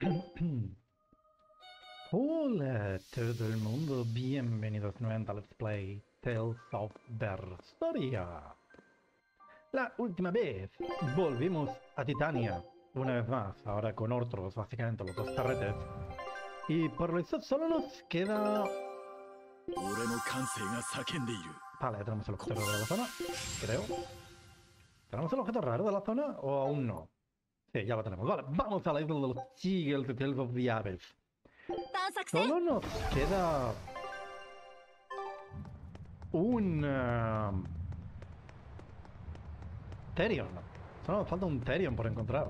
Hola todo el mundo, bienvenidos nuevamente a Let's Play Tales of Berseria. La última vez volvimos a Titania, una vez más, ahora con otros, básicamente los dos tarretes. Y por eso solo nos queda... Vale, ya tenemos el objeto raro de la zona, creo. ¿Tenemos el objeto raro de la zona o aún no? Sí, ya lo tenemos. Vale, vamos a la isla de los Seagulls de Tales of the Abyss. Solo nos queda un Therion. Solo nos falta un Therion por encontrar.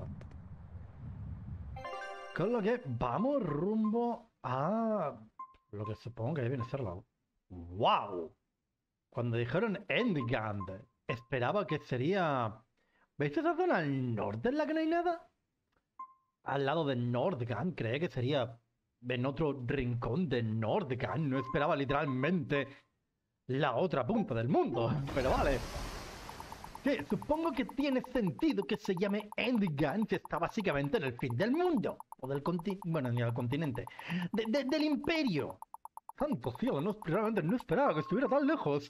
Con lo que vamos rumbo a lo que supongo que viene a ser la... ¡Wow! Cuando dijeron Endgand, esperaba que sería... ¿Veis esa zona al norte en la que no hay nada? Al lado de Nordgand, creía que sería en otro rincón de Nordgand. No esperaba literalmente la otra punta del mundo, pero vale. Sí, supongo que tiene sentido que se llame Endgame si está básicamente en el fin del mundo. O del continente, bueno, ni del continente. Del imperio. Santo cielo, no, realmente no esperaba que estuviera tan lejos.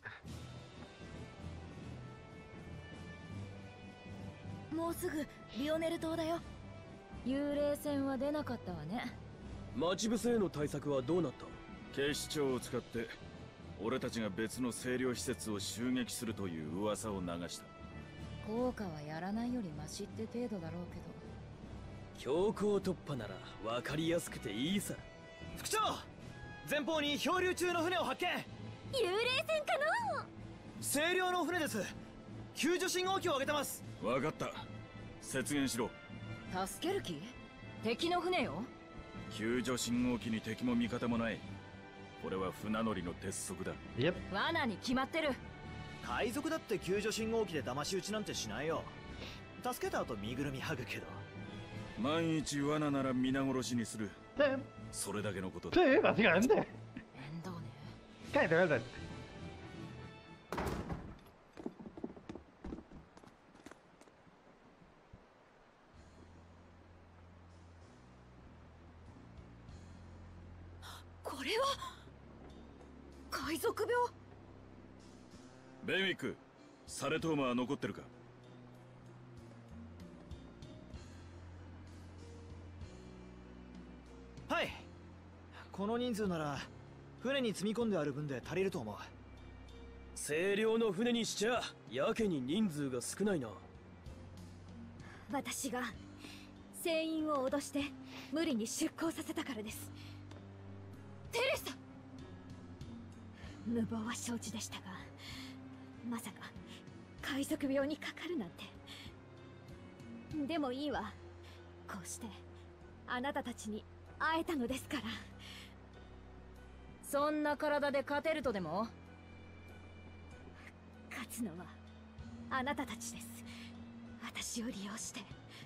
もうすぐリオネル島だよ。幽霊船は出なかったわね。 待ち伏せへの対策はどうなった？警視庁を使って俺たちが別の清涼施設を襲撃するという噂を流した。 効果はやらないよりマシって程度だろうけど。 強行突破なら分かりやすくていいさ。副長、前方に漂流中の船を発見。 幽霊船かの？ 清涼の船です。救助信号機を上げてます。分かった。接舷しろ。 助ける気？敵の船よ。 救助信号機に敵も味方もない。これは船乗りの鉄則だ。 罠に決まってる。 海賊だって救助信号機で騙し討ちなんてしないよ。助けた後身ぐるみ剥ぐけど。 万一罠なら皆殺しにする。それだけのことだ。 Sí, básicamente. 面倒ね。 Cállate, cállate. これは海賊病。 ベイミック、サレトーマは残ってるか？ はい。この人数なら船に積み込んである分で足りると思う。 清涼の船にしちゃやけに人数が少ないな。 私が船員を脅して無理に出港させたからです。テレサ。無謀は承知でしたが、まさか海賊病にかかるなんて。でもいいわ。こうしてあなたたちに会えたのですから。そんな体で勝てるとでも？勝つのはあなたたちです。私を利用して。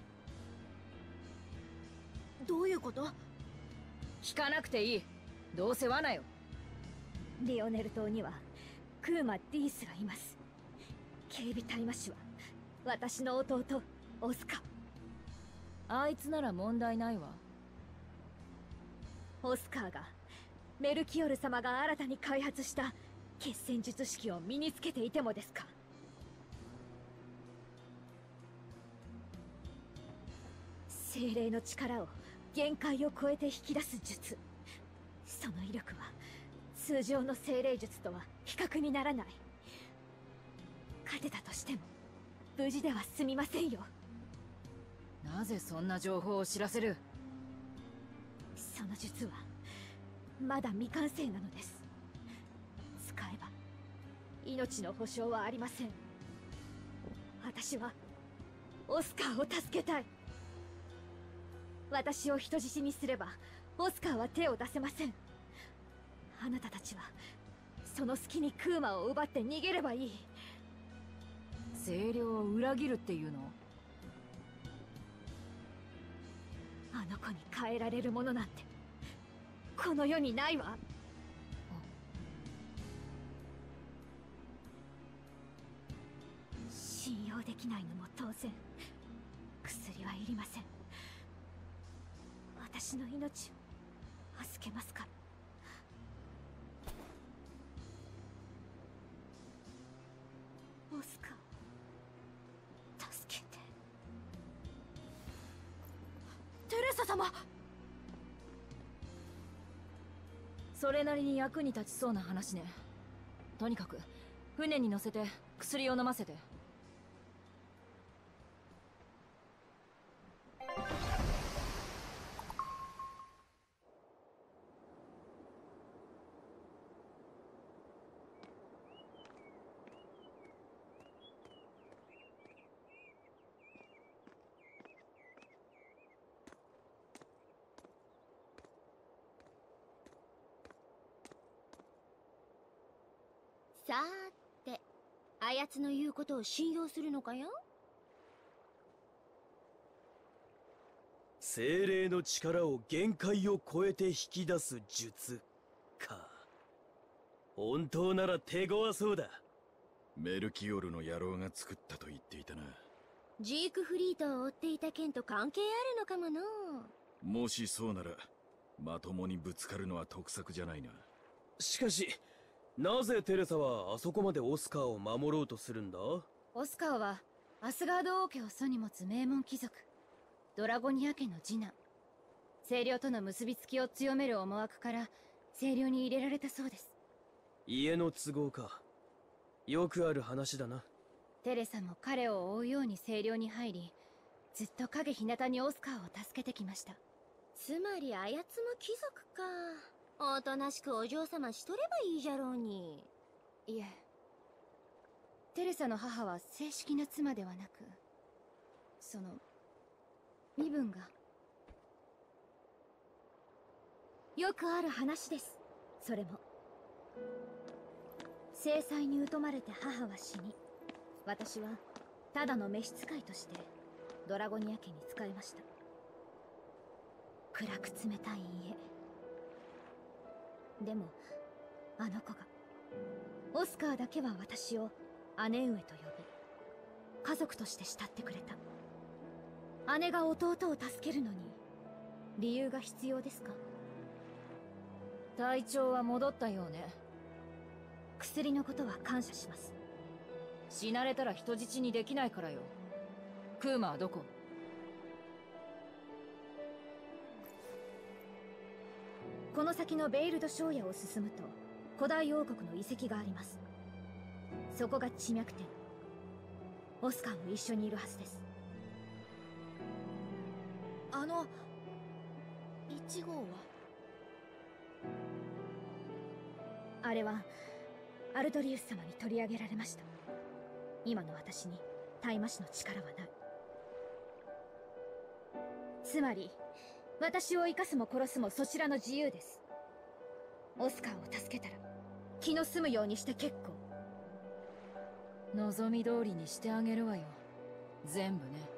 どういうこと？聞かなくていい。どうせ罠よ。リオネル島にはクーマ・ディースがいます。警備隊魔師は私の弟オスカ。あいつなら問題ないわ。オスカーがメルキオル様が新たに開発した決戦術式を身につけていてもですか？精霊の力を限界を超えて引き出す術。その威力は通常の精霊術とは比較にならない。勝てたとしても無事では済みませんよ。なぜそんな情報を知らせる？その術はまだ未完成なのです。使えば命の保証はありません。私はオスカーを助けたい。私を人質にすればオスカーは手を出せません。あなたたちはその隙にクーマを奪って逃げればいい。清涼を裏切るっていうの？あの子に変えられるものなんてこの世にないわ。信用できないのも当然。薬はいりません。 私の命を助けますから。オスカー、助けて。テレサ様。 それなりに役に立ちそうな話ね。とにかく船に乗せて薬を飲ませて。 さーて、あやつの言うことを信用するのかよ。 精霊の力を限界を超えて引き出す術か。本当なら手強そうだ。 メルキオルの野郎が作ったと言っていたな。 ジークフリートを追っていた件と関係あるのかもの。 もしそうならまともにぶつかるのは得策じゃないな。 しかしなぜテレサはあそこまでオスカーを守ろうとするんだ？ オスカーはアスガード王家を祖に持つ名門貴族、ドラゴニア家の次男。清涼との結びつきを強める思惑から清涼に入れられたそうです。 家の都合か。よくある話だな。 テレサも彼を追うように清涼に入り、ずっと影日向にオスカーを助けてきました。 つまりあやつも貴族か。おとなしくお嬢様しとればいいじゃろうに。 いえ、テレサの母は正式な妻ではなく、その身分が。 よくある話です。それも制裁に疎まれて母は死に、私はただの召使いとしてドラゴニア家に仕えました。暗く冷たい家でも、あの子が、オスカーだけは私を姉上と呼び、家族として慕ってくれた。姉が弟を助けるのに理由が必要ですか？ 体調は戻ったようね。 薬のことは感謝します。 死なれたら人質にできないからよ。クーマはどこ？ この先のベイルド庄屋を進むと古代王国の遺跡があります。そこが地脈点。オスカーも一緒にいるはずです。 1号は？ あれはアルトリウス様に取り上げられました。今の私に大魔師の力はない。つまり私を生かすも殺すもそちらの自由です。オスカーを助けたら気の済むようにして結構。 望み通りにしてあげるわよ。全部ね。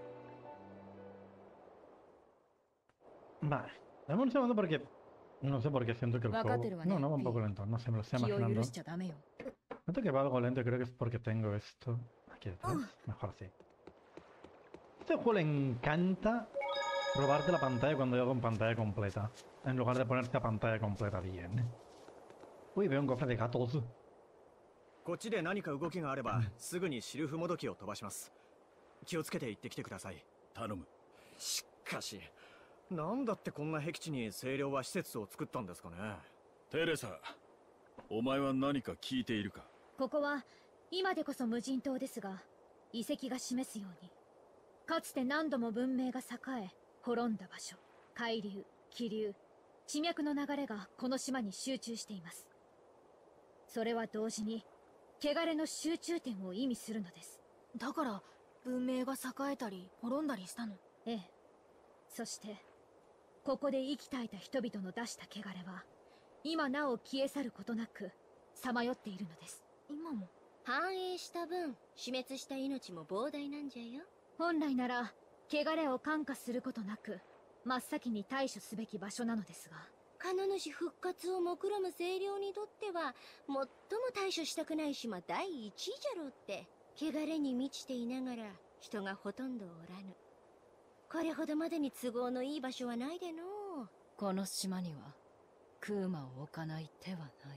Vale, dame un segundo porque no sé por qué siento que el juego... No, no va un poco lento, no sé, me lo estoy imaginando. Siento que va algo lento y creo que es porque tengo esto aquí detrás. Mejor así. Este juego le encanta robarte la pantalla cuando yo hago en pantalla completa, en lugar de ponerte a pantalla completa bien. Uy, veo un cofre de gatos. こっちで何か動きがあればすぐにシルフもどきを飛ばします。気をつけて行ってきてください。 頼む。 しかし、なんだってこんな僻地に清涼は施設を作ったんですかね。 テレサ、お前は何か聞いているか？ ここは今でこそ無人島ですが、遺跡が示すようにかつて何度も文明が栄え滅んだ場所、海流、気流、地脈の流れがこの島に集中しています。それは同時に汚れの集中点を意味するのです。 だから文明が栄えたり滅んだりしたの？ ええ。そしてここで息絶えた人々の出した汚れは今なお消え去ることなくさまよっているのです。 今も？繁栄した分死滅した命も膨大なんじゃよ。 本来なら汚れを感化することなく真っ先に対処すべき場所なのですが、 神主復活を目論む清涼にとっては最も対処したくない島第一位じゃろうって。汚れに満ちていながら人がほとんどおらぬ。これほどまでに都合のいい場所はないでのう。 この島にはクーマを置かない手はない。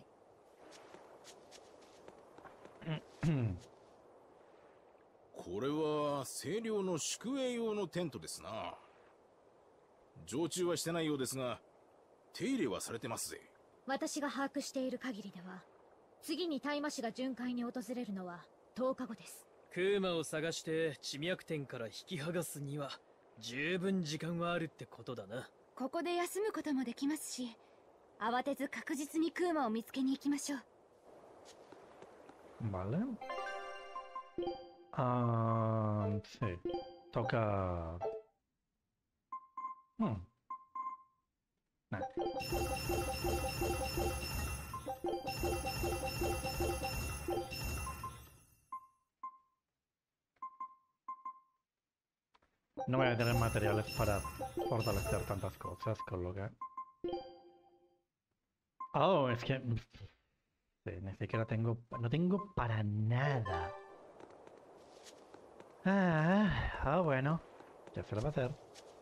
これは清涼の宿営用のテントですな。常駐はしてないようですが、手入れはされてますぜ。 私が把握している限りでは、次に大麻氏が巡回に訪れるのは10日後です。 クーマを探して地脈点から引き剥がすには十分時間はあるってことだな。 ここで休むこともできますし、慌てず確実にクーマを見つけに行きましょう。 Vale. Sí. Toca... Nah. No voy a tener materiales para fortalecer tantas cosas, con lo que... Oh, es que... Sí, ni siquiera tengo... No tengo para nada. Bueno. Ya se lo va a hacer.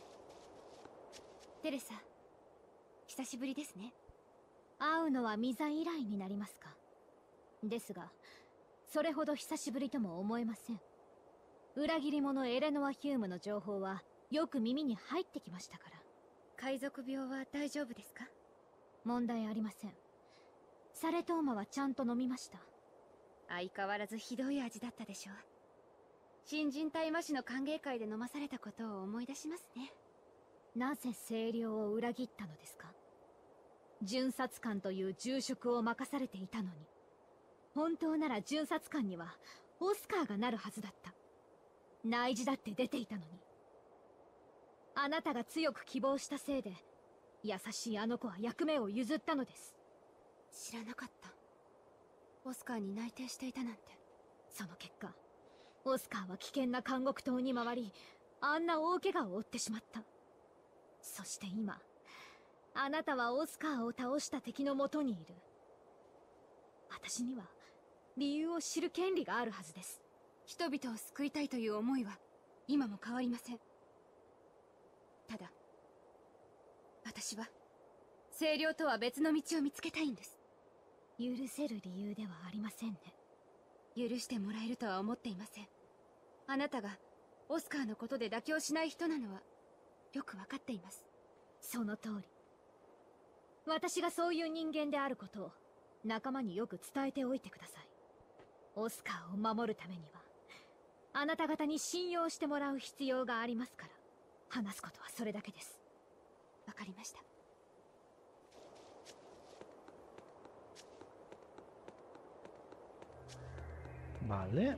テレサ、久しぶりですね。 会うのはミザ以来になりますか。ですが、それほど久しぶりとも思えません。裏切り者エレノア・ヒュームの情報はよく耳に入ってきましたから。 海賊病は大丈夫ですか？ 問題ありません。サレトーマはちゃんと飲みました。 相変わらずひどい味だったでしょう。新人大麻師の歓迎会で飲まされたことを思い出しますね。 なぜ清涼を裏切ったのですか？巡察官という重職を任されていたのに。本当なら巡察官にはオスカーがなるはずだった。内示だって出ていたのに。あなたが強く希望したせいで、優しいあの子は役目を譲ったのです。 知らなかった。オスカーに内定していたなんて。 その結果、オスカーは危険な監獄島に回り、あんな大怪我を負ってしまった。そして今、あなたはオスカーを倒した敵のもとにいる。私には理由を知る権利があるはずです。 人々を救いたいという思いは今も変わりません。ただ、私は清涼とは別の道を見つけたいんです。 許せる理由ではありませんね。 許してもらえるとは思っていません。あなたがオスカーのことで妥協しない人なのはよくわかっています。 その通り。私がそういう人間であることを仲間によく伝えておいてください。オスカーを守るためにはあなた方に信用してもらう必要がありますから。話すことはそれだけです。 わかりました。 Vale.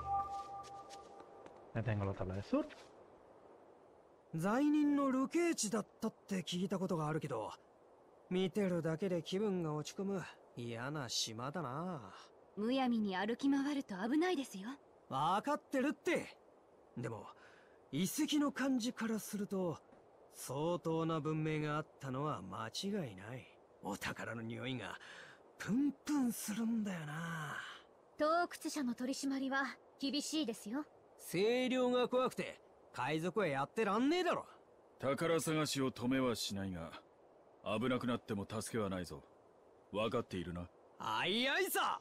Ya tengo la tabla de surf. 罪人の流刑地だったって聞いたことがあるけど、見てるだけで気分が落ち込む嫌な島だな。 むやみに歩き回ると危ないですよ。 わかってるって。でも遺跡の感じからすると相当な文明があったのは間違いない。お宝の匂いがプンプンするんだよな。 洞窟者の取り締まりは厳しいですよ。 清涼が怖くて海賊はやってらんねえだろ。 宝探しを止めはしないが、危なくなっても助けはないぞ。分かっているな。 あいあいさ。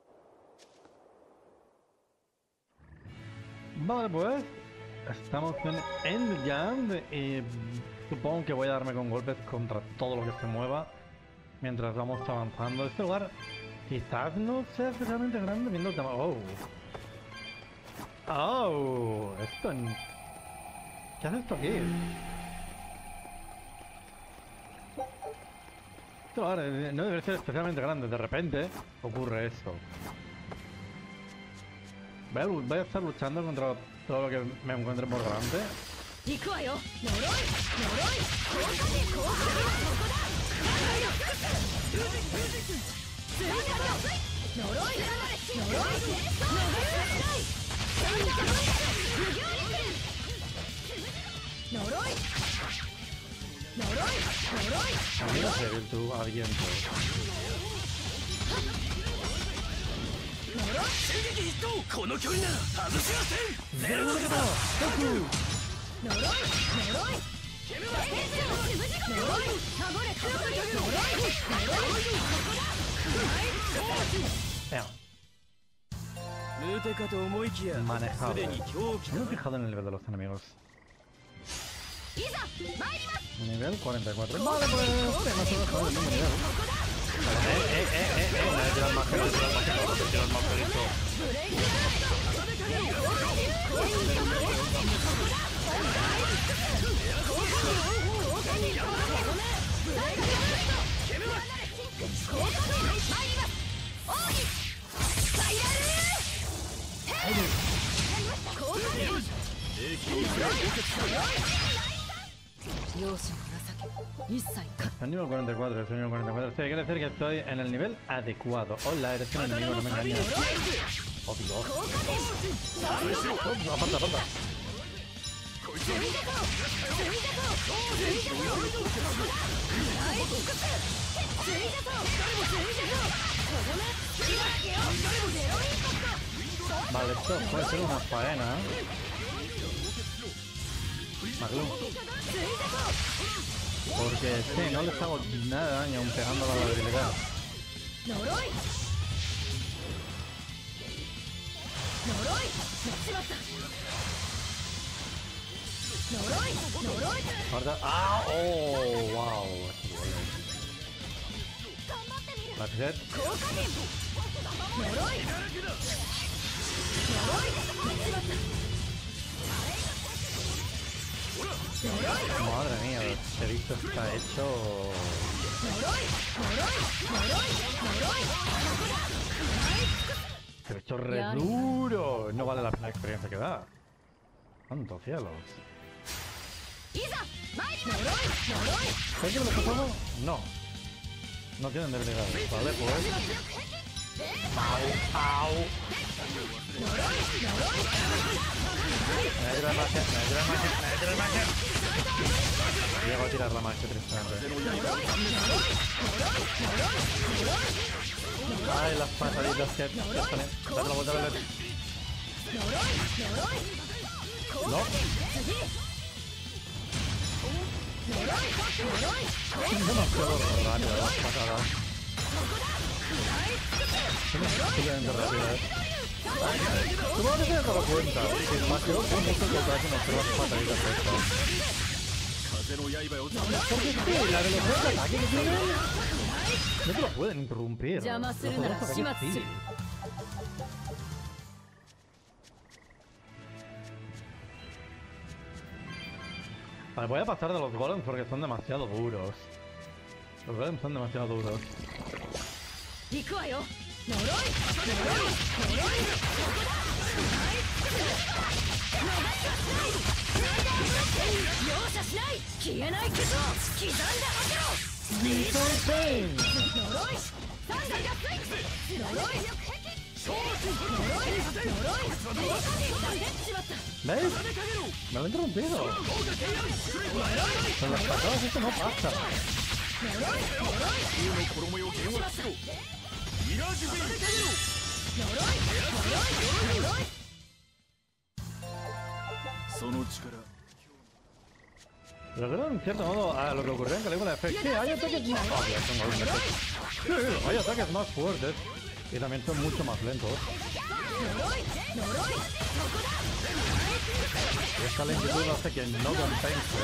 Vale, pues estamos en Endgame y supongo que voy a darme con golpes contra todo lo que se mueva mientras vamos avanzando. Este lugar quizás no sea especialmente grande viendo el tema. Oh, esto... ¿Qué hace esto aquí? Este lugar no debe ser especialmente grande. De repente ocurre esto. Voy a estar luchando contra todo lo que me encuentre por delante. Mira que tú aliento. Damn. ムテかと思いきや Manejado. すでに狂気 No だ me he fijado en el nivel de los enemigos. Nivel 44. Vale, pues no se deja el mismo nivel. Nadie tira el mágico, nadie tira el mágico, nadie tira el mágico. El nivel 44, el nivel 44. Sí, quiere decir que estoy en el nivel adecuado. Hola, eres un enemigo, no me engañes. Oh, Dios. Aparta, aparta. Vale, esto puede ser una faena. Maglum. Porque sí, no le hago nada de daño aún pegando la debilidad. Guarda. ¡Ah! ¡Oh! ¡Wow! That's it. Madre mía, este bicho está hecho... Pero hecho re duro. No vale la pena la experiencia que da. ¡Santo cielos! ¿Sabes que me lo está jugando? No. No tienen debilidades. Vale, pues... ¡Au! ¡Au! Me ayuda la magia, me ayuda la magia, me ayuda la magia. Llego a tirar la magia tristemente. Ay, las pataditas que están en... Dale la vuelta a ver. No. Demasiado rápido las patadas. Son rápidas. Supongo que se han dado cuenta que demasiado con mucho contacto no hacer las pataditas estas. Porque es que la velocidad de ataque que tienen no te lo pueden interrumpir. Los otros ataques sí. Vale, voy a pasar de los golems porque son demasiado duros. Los golems son demasiado duros. ¿Veis? Me lo he interrumpido. Con las patadas esto no pasa. Pero creo en cierto modo a lo que ocurrió en Calígula Effect. Sí, hay ataques más... Oh, ya tengo un efecto. Sí, hay ataques más fuertes y también son mucho más lentos. Y esta lentitud hace que no compense.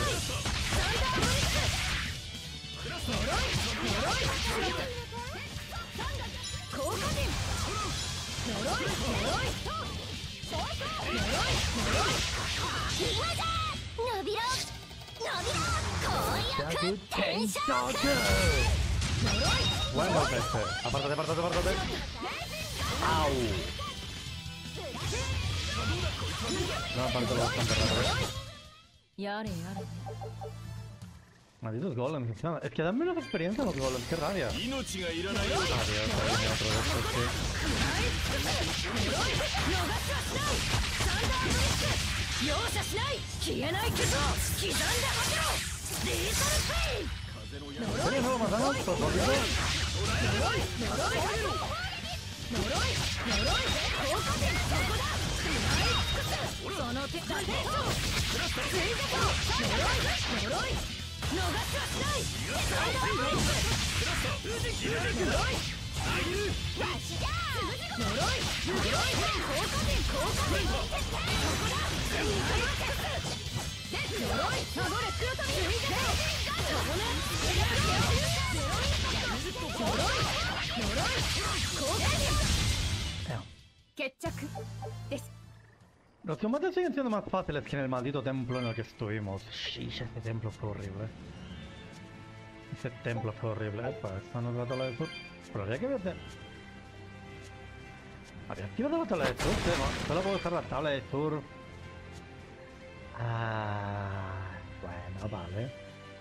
Buen golpe este. Apártate, apártate, apártate. Au. No, apártate bastante rápido. Malditos golems. Es que dan menos experiencia los golems. Qué rabia. Adiós, ahí viene otro de estos que... ¿Sería nuevo más daño? ¿Por poquito? 決着です。 Los combates siguen siendo más fáciles que en el maldito templo en el que estuvimos. Shish, ese templo fue horrible. Ese templo fue horrible. Epa, esta no es la tabla de sur. Pero habría que ver. Había activado la tabla de sur, ¿no? Solo puedo usar la tabla de sur. Ah, bueno, vale.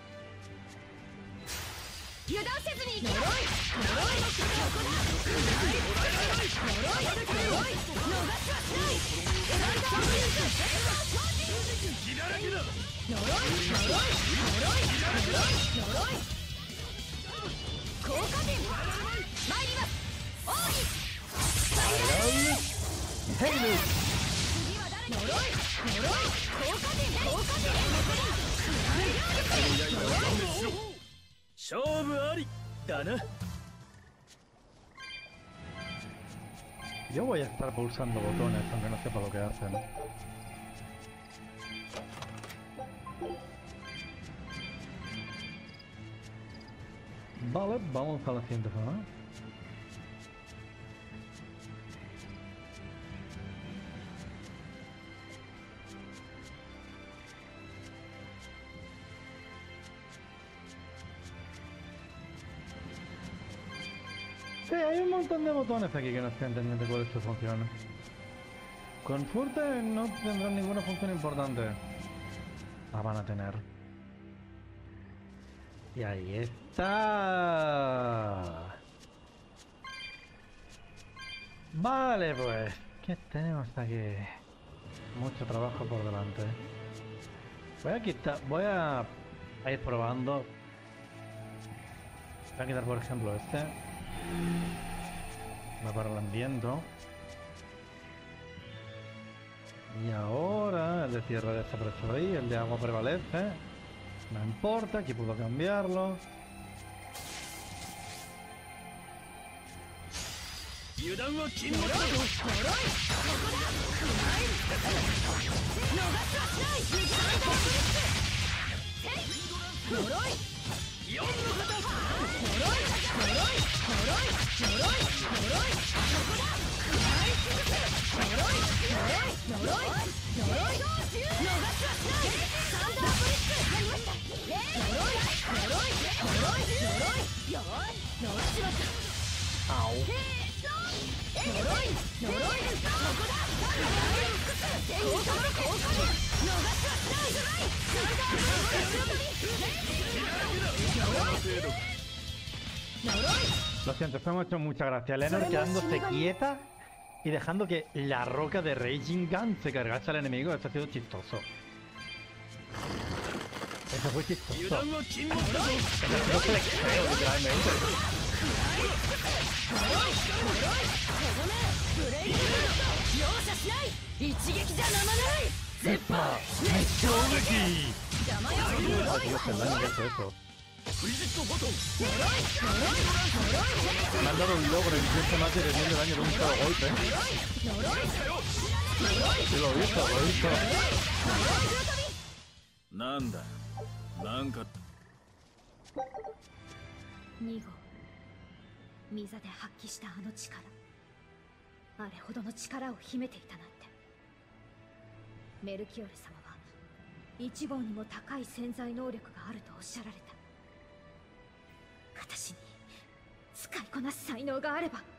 Yo voy a estar pulsando botones aunque no sepa lo que hacen. Vale, vamos a la siguiente zona. Sí, hay un montón de botones aquí que no estoy entendiendo cuál es su función. Con suerte no tendrán ninguna función importante. La van a tener. Y ahí está. Vale, pues. ¿Qué tenemos aquí? Mucho trabajo por delante. Voy a ir probando. Voy a quitar, por ejemplo, este. Va para el ambiente. Y ahora el de tierra desapareció ahí, el de agua prevalece. No importa, aquí puedo cambiarlo. Lo siento, esto me ha hecho mucha gracia. Lenor quedándose quieta y dejando que la roca de Raging Gun se cargase al enemigo. Esto ha sido chistoso. Eso fue chistoso. Eso ha sido flexeo, literalmente. ¡Zepa! ¡Mechoneki! Dios, el daño que hace eso. Me han dado un logro y inflige más de 10.000 de daño de un solo golpe. Sí, lo he visto, lo he visto. Nanda, nanka. 2号ミザで発揮したあの力、あれほどの力を秘めていたなんて。メルキオレ様は1号にも高い潜在能力があるとおっしゃられた。私に使いこなす才能があれば。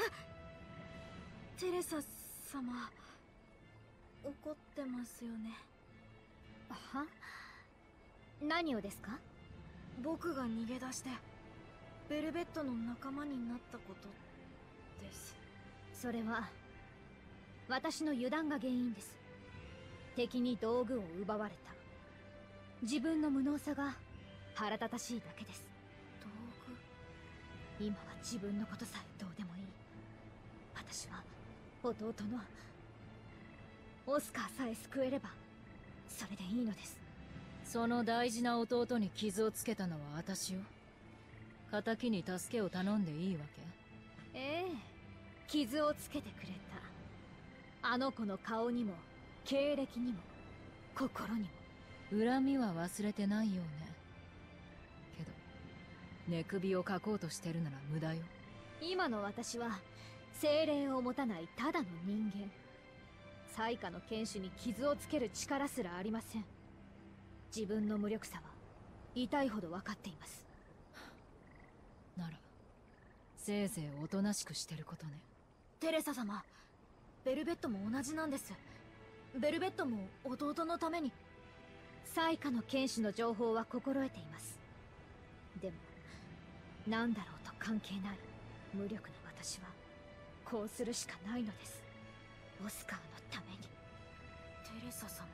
テレサ様、怒ってますよね。 は？何をですか？ 僕が逃げ出してベルベットの仲間になったことです。 それは私の油断が原因です。敵に道具を奪われた。自分の無能さが腹立たしいだけです。 道具？ 今は自分のことさえどうでもいい。私は弟のオスカーさえ救えればそれでいいのです。 その大事な弟に傷をつけたのは私よ。 敵に助けを頼んでいいわけ？ ええ、傷をつけてくれた。あの子の顔にも経歴にも心にも。 恨みは忘れてないようね。けど寝首をかこうとしてるなら無駄よ。 今の私は精霊を持たないただの人間。災禍の剣士に傷をつける力すらありません。自分の無力さは痛いほど分かっています。 ならせいぜいおとなしくしてることね。 テレサ様、ベルベットも同じなんです。ベルベットも弟のために。 災禍の剣士の情報は心得ています。でも何だろうと関係ない無力な私はこうするしかないのです。オスカーのために。 テレサ様。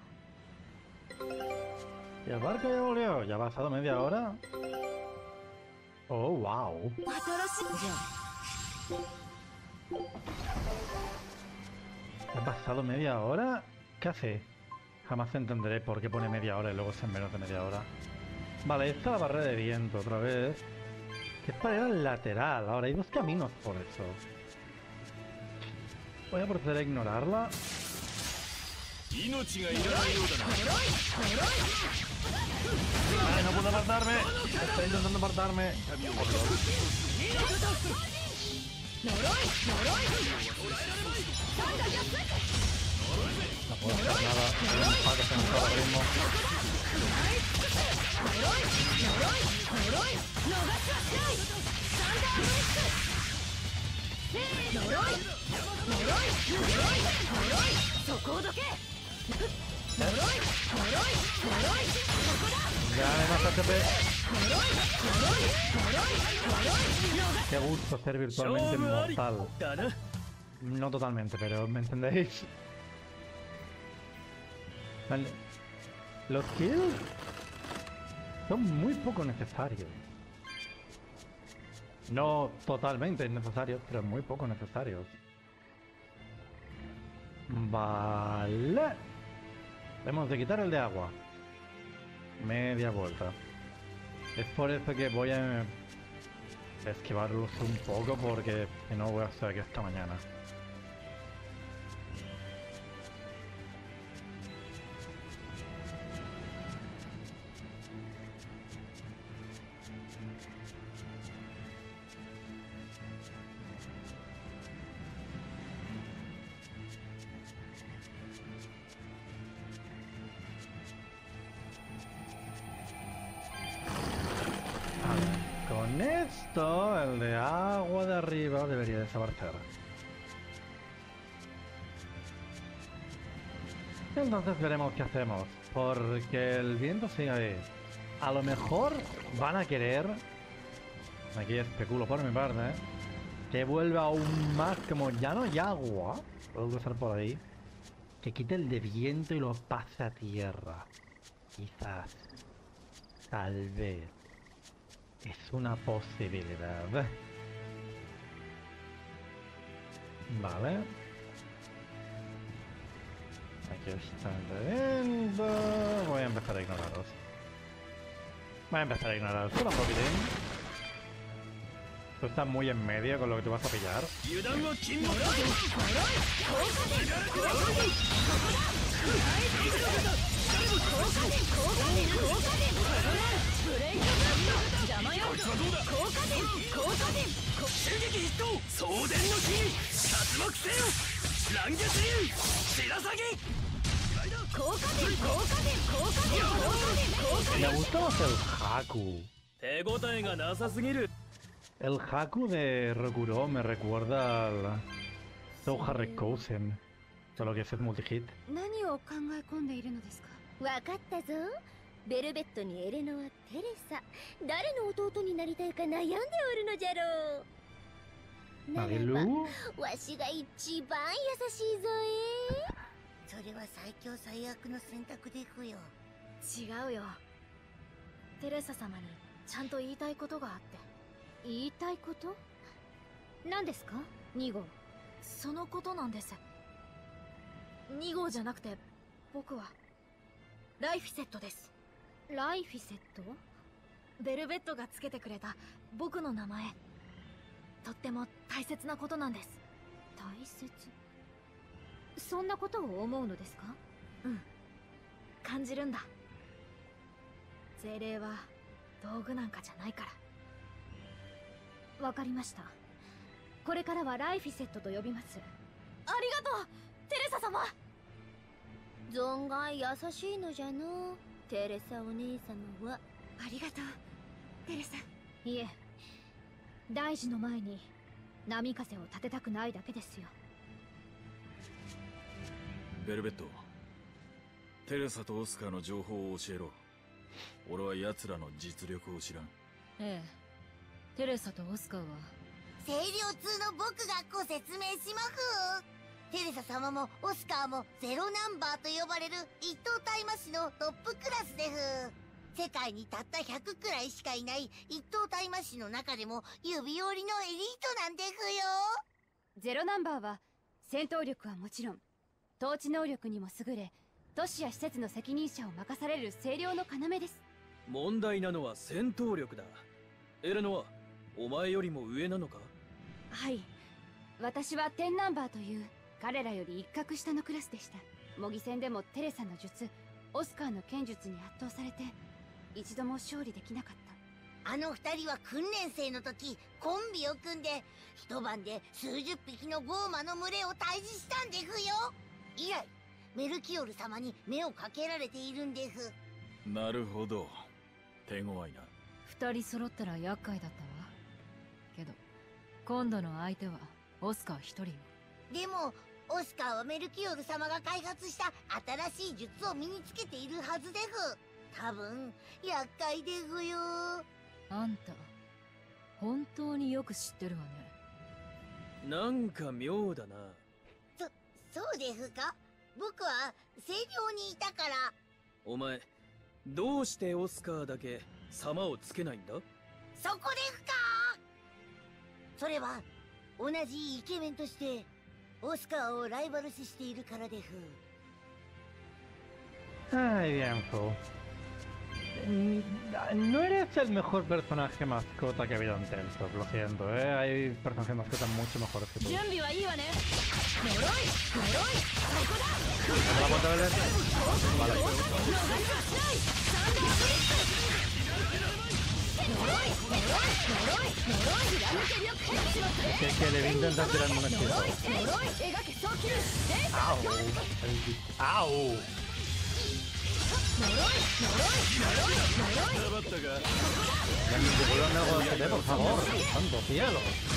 Y el barco ya volvió, ya ha pasado media hora. Oh, wow. 新しい。 ¿Ha pasado media hora? ¿Qué hace? Jamás entenderé por qué pone media hora y luego es en menos de media hora. Vale, esta es la barrera de viento otra vez. Que es para ir al lateral. Ahora hay dos caminos por eso. Voy a proceder a ignorarla. ¡Ay, no puedo apartarme! Estoy intentando apartarme. No puedo hacer nada. Hay un pato que me está ahora mismo. Dale más HP. Qué gusto ser virtualmente inmortal. No totalmente, pero ¿me entendéis? Vale. Los kills son muy poco necesarios. No totalmente innecesarios, pero muy poco necesarios. Vale. Hemos de quitar el de agua. Media vuelta. Es por eso que voy a esquivarlos un poco, porque si no voy a estar aquí hasta mañana. Con esto, el de agua de arriba debería desaparecer. Entonces veremos qué hacemos, porque el viento sigue ahí. A lo mejor van a querer, aquí especulo por mi parte, que vuelva aún más, como ya no hay agua, puedo cruzar por ahí, que quite el de viento y lo pase a tierra. Quizás, tal vez. Es una posibilidad. Vale. Aquí está el viento. Voy a empezar a ignoraros. Voy a empezar a ignoraros. Solo un poquitín. Tú estás muy en medio con lo que tú vas a pillar. Me gusta más el Haku. El Haku de Rokuro me recuerda al Souha Rekkousen, solo que ese es multi-hit. 何を考え込んでいるのですか？ わかったぞ。ベルベットにエレノはテレサ。誰の弟になりたいか悩んでおるのじゃろう。ならば、わしが一番優しいぞそれは最強最悪の選択でふよ。 違うよ。テレサ様にちゃんと言いたいことがあって。 言いたいこと？何ですか？2号。 そのことなんです。2号じゃなくて僕はライフィセットです。 ライフィセット？ ベルベットがつけてくれた僕の名前、とっても大切なことなんです。 大切？そんなことを思うのですか？ うん、感じるんだ。精霊は道具なんかじゃないから。 わかりました。これからはライフィセットと呼びます。 ありがとう、テレサ様。 存外優しいのじゃの、テレサお姉様は。 ありがとう、テレサ。いえ、大事の前に波風を立てたくないだけですよ。 ベルベット、テレサとオスカーの情報を教えろ。俺は奴らの実力を知らん。 ええ、テレサとオスカーは清涼通の僕がご説明しまふ。テレサ様もオスカーもゼロナンバーと呼ばれる一等大魔師のトップクラスでふ。世界にたった100くらいしかいない一等大魔師の中でも指折りのエリートなんでふよ。 ゼロナンバーは戦闘力はもちろん統治能力にも優れ、都市や施設の責任者を任される清涼の要です。 問題なのは戦闘力だ。エレノはお前よりも上なのか？ はい、私は10ナンバーという彼らより一格下のクラスでした。模擬戦でもテレサの術、オスカーの剣術に圧倒されて一度も勝利できなかった。 あの二人は訓練生の時コンビを組んで一晩で数十匹のゴーマの群れを退治したんでふよ。以来メルキオル様に目をかけられているんでふ。 なるほど、手強いな。 2人揃ったら厄介だったわ。けど今度の相手はオスカー1人よ。 でもオスカーはメルキオル様が開発した新しい術を身につけているはずでふ。多分厄介でふよ。 あんた本当によく知ってるわね。 なんか妙だな。 そうでふか。僕は清涼にいたから。 お前どうしてオスカーだけ様をつけないんだ？ そこでふか。それは同じイケメンとしてオスカーをライバル視しているからでふ。 Ay, Bianco. No eres el mejor personaje mascota que ha habido en Tensor, lo siento, hay personajes mascotas mucho mejores que tú. ¿Cómo la puerta de Belén? Vale. Es que le intenta tirarme un hechizo. ¡Au! ¡Au! Devuelvan algo de HP, por favor. ¡Santo cielo!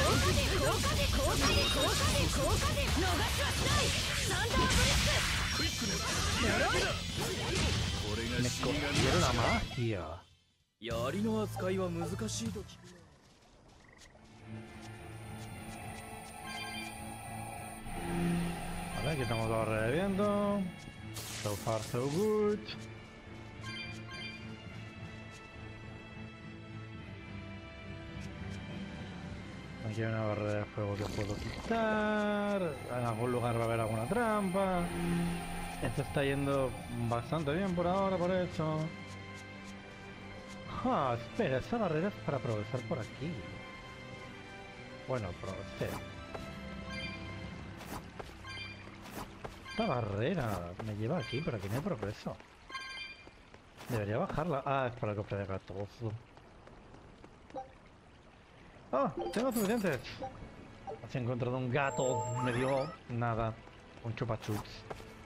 Me cogieron la magia. 槍の扱いは難しいと聞く。 Vale, aquí estamos todos reviviendo. So far, so good. Aquí hay una barrera de fuego que puedo quitar. En algún lugar va a haber alguna trampa. Esto está yendo bastante bien por ahora, por eso. Ah, espera, esa barrera es para progresar por aquí. Bueno, progresé. Esta barrera me lleva aquí, pero aquí no hay progreso. Debería bajarla. Ah, es para el cofre de gatos. ¡Ah! Tengo suficientes. Has encontrado un gato. Me dio nada. Un chupachups.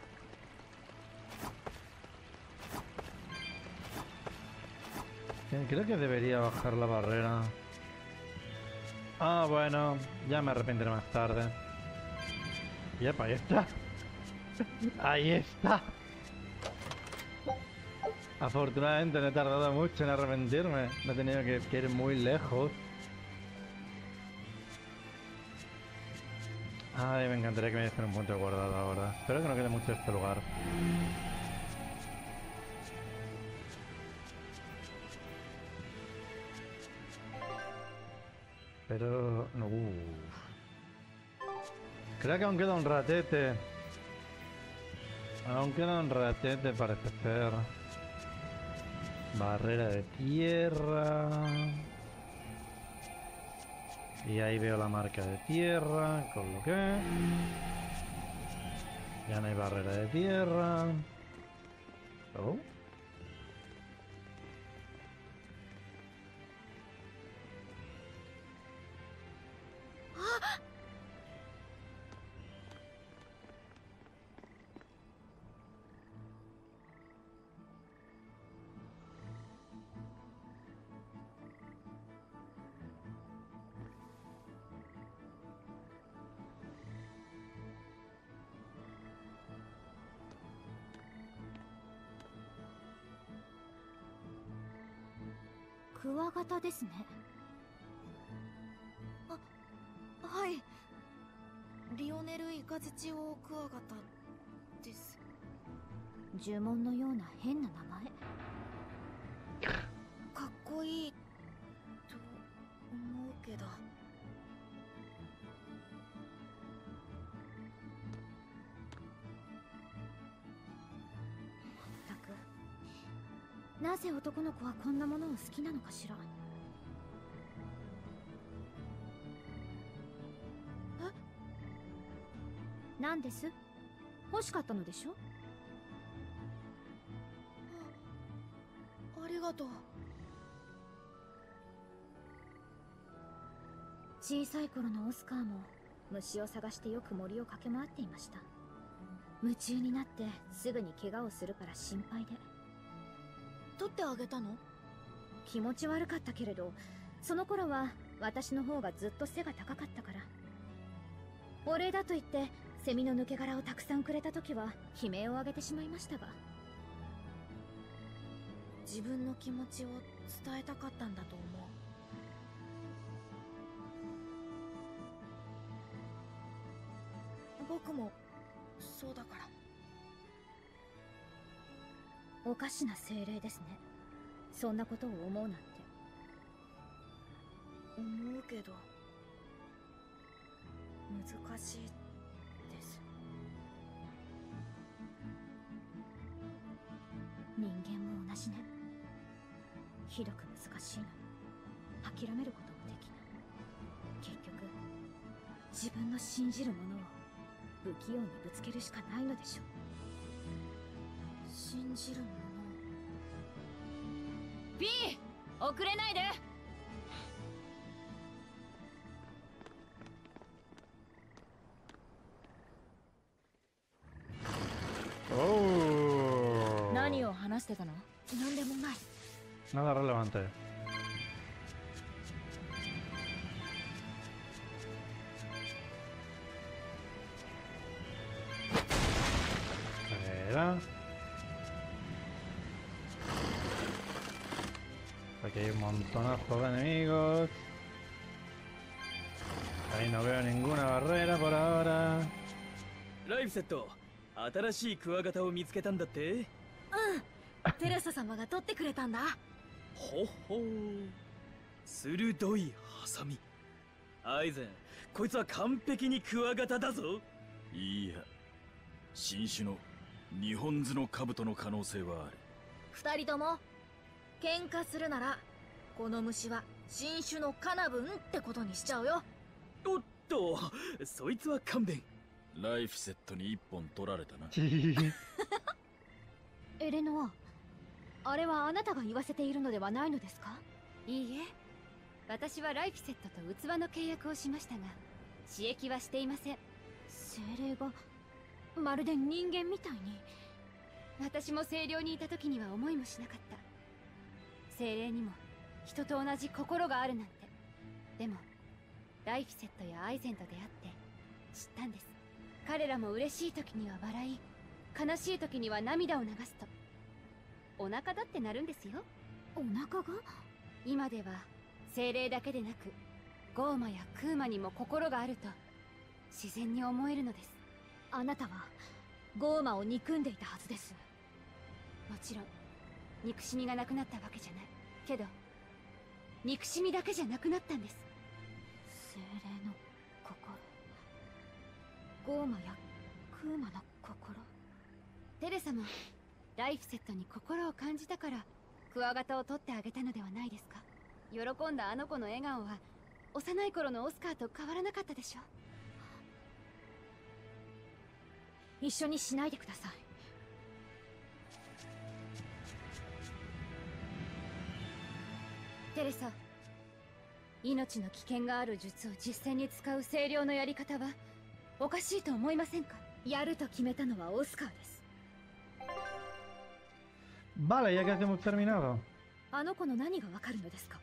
Creo que debería bajar la barrera. Ah, bueno. Ya me arrepentiré más tarde. Yep, ahí está. Ahí está. Afortunadamente no he tardado mucho en arrepentirme. No he tenido que ir muy lejos. Ay, me encantaría que me diesen un punto guardado ahora. Espero que no quede mucho este lugar. Pero... no. Creo que aún queda un ratete. Aún queda un ratete, parece ser. Barrera de tierra. Y ahí veo la marca de tierra. Coloqué. Ya no hay barrera de tierra. Oh. クワガタですね。 はい。リオネル・イカズチオオクワガタです。 呪文のような変な名前。 かっこいいと思うけど。 まったく、なぜ男の子はこんなものを好きなのかしら。なんです？欲しかったのでしょ？ ありがとう。 小さい頃のオスカーも虫を探してよく森を駆け回っていました。夢中になってすぐに怪我をするから心配で。 取ってあげたの？ 気持ち悪かったけれど、その頃は私の方がずっと背が高かったから。お礼だと言ってセミの抜け殻をたくさんくれた時は悲鳴を上げてしまいましたが。 自分の気持ちを伝えたかったんだと思う。僕もそうだから。 おかしな精霊ですね。そんなことを思うなんて。 思うけど難しいです。 人間も同じね。ひどく難しいのに諦めることもできない。結局自分の信じるものを不器用にぶつけるしかないのでしょう。 信じるもの。 ピー、遅れないで。何を話してたの？ なんでもない。 Nada relevante. Espera. Aquí hay un montonazo de enemigos. Ahí no veo ninguna barrera por ahora. ライフセット、新しいクワガタを見つけたんだって？ うん。テレサ様が取ってくれたんだ。 ほほー。鋭いハサミ。アイゼン、こいつは完璧にクワガタだぞ。 いいや、新種の日本図の兜の可能性はある。 二人とも喧嘩するならこの虫は新種のカナブンってことにしちゃうよ。 おっと、そいつは勘弁。 ライフセットに一本取られたな。 エレノア、あれはあなたが言わせているのではないのですか？ いいえ、私はライフセットと器の契約をしましたが、刺激はしていません。 精霊がまるで人間みたいに。 私も清涼にいた時には思いもしなかった。精霊にも人と同じ心があるなんて。でもライフセットやアイゼンと出会って知ったんです。彼らも嬉しい時には笑い、悲しい時には涙を流すとお腹だってなるんですよ。 お腹が？ 今では精霊だけでなくゴーマやクーマにも心があると自然に思えるのです。 あなたはゴーマを憎んでいたはずです。 もちろん憎しみがなくなったわけじゃないけど、憎しみだけじゃなくなったんです。 精霊の心、ゴーマやクーマの心。 テレサもライフセットに心を感じたからクワガタを取ってあげたのではないですか。喜んだあの子の笑顔は幼い頃のオスカーと変わらなかったでしょ。 一緒にしないでください。 テレサ、命の危険がある術を実践に使う清涼のやり方はおかしいと思いませんか。 やると決めたのはオスカーです。 Vale, ya casi hemos terminado. あの子の何がわかるのですか。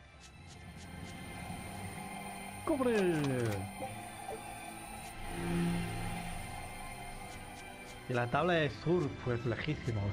¡Cobre! Y la tabla de surf, pues lejísimos.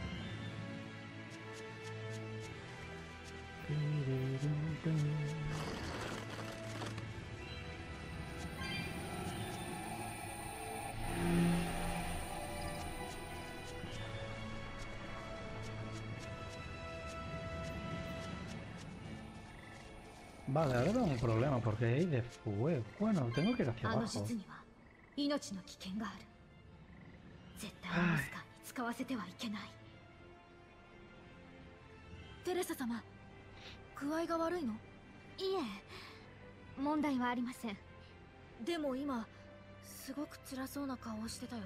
Vale, ahora tengo un problema porque hay de fuego. Bueno, tengo que ir hacia あの abajo. 術には命の危険がある。絶対にオスカーに使わせてはいけない。テレサ様、具合が悪いの？ いえ、問題はありません。 でも今すごく辛そうな顔をしてたよ。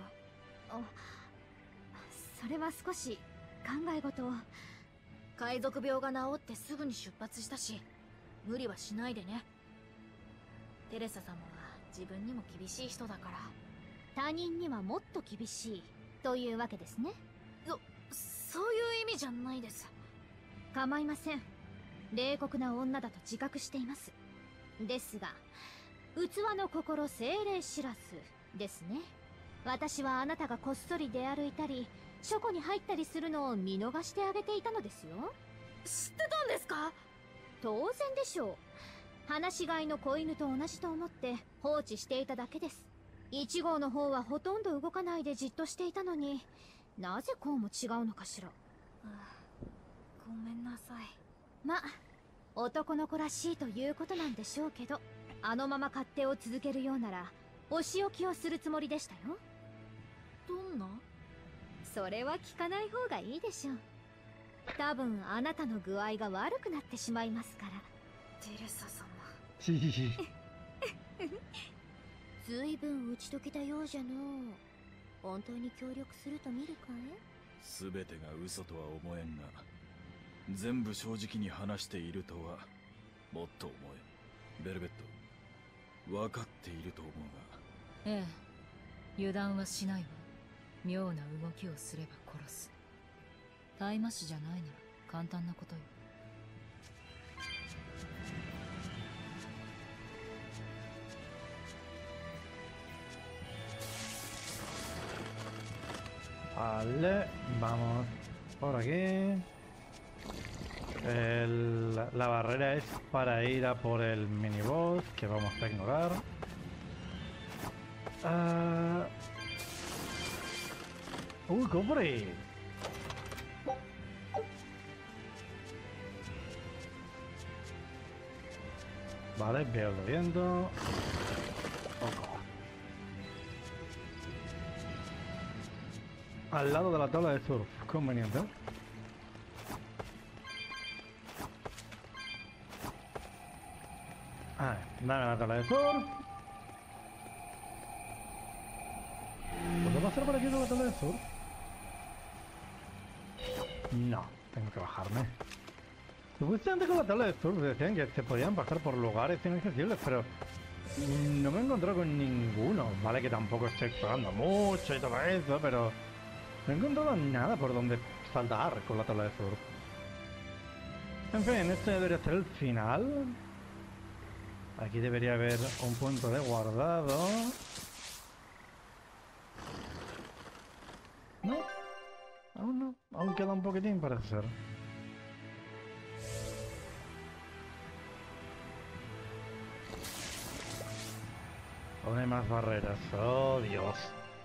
それは少し考え事を。 海賊病が治ってすぐに出発したし、無理はしないでね。テレサ様は自分にも厳しい人だから。 他人にはもっと厳しいというわけですね。 そういう意味じゃないです。 構いません。冷酷な女だと自覚しています。ですが、器の心精霊知らずですね。私はあなたがこっそり出歩いたり書庫に入ったりするのを見逃してあげていたのですよ。 知ってたんですか？ 当然でしょう。放し飼いの子犬と同じと思って放置していただけです。1号の方はほとんど動かないでじっとしていたのに、なぜこうも違うのかしら。 ごめんなさい。 ま、男の子らしいということなんでしょうけど、あのまま勝手を続けるようならお仕置きをするつもりでしたよ。 どんな？ それは聞かない方がいいでしょう。多分あなたの具合が悪くなってしまいますから。 テレサ様。 ずいぶん打ち解けたようじゃのう。本当に協力すると見るかい？ 全てが嘘とは思えんが、全部正直に話しているとはもっと思え。ベルベット、分かっていると思うが。 ええ、油断はしないわ。妙な動きをすれば殺す。大麻師じゃないなら簡単なことよ。 Vale, vamos por aquí. La barrera es para ir a por el miniboss que vamos a ignorar. ¡Cofre! Vale, veo el viento. Al lado de la tabla de surf, conveniente. Dame la tabla de surf. ¿Puedo pasar por aquí con la tabla de surf? No, tengo que bajarme. Supuestamente con la tabla de surf decían que se podían bajar por lugares inaccesibles, pero no me he encontrado con ninguno. Vale que tampoco estoy explorando mucho y todo eso, pero no he encontrado nada por donde saltar con la tabla de surf. En fin, este debería ser el final. Aquí debería haber un punto de guardado. No, aún no. Aún queda un poquitín para hacer. Aún hay más barreras. Oh, Dios.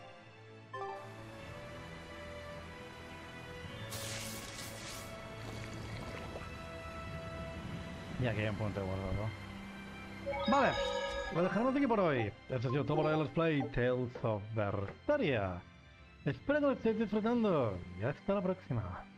Y aquí hay un punto de guardado. Vale, lo dejaremos aquí por hoy. Esto ha sido todo por el Let's Play Tales of Berseria. Espero que lo estéis disfrutando y hasta la próxima.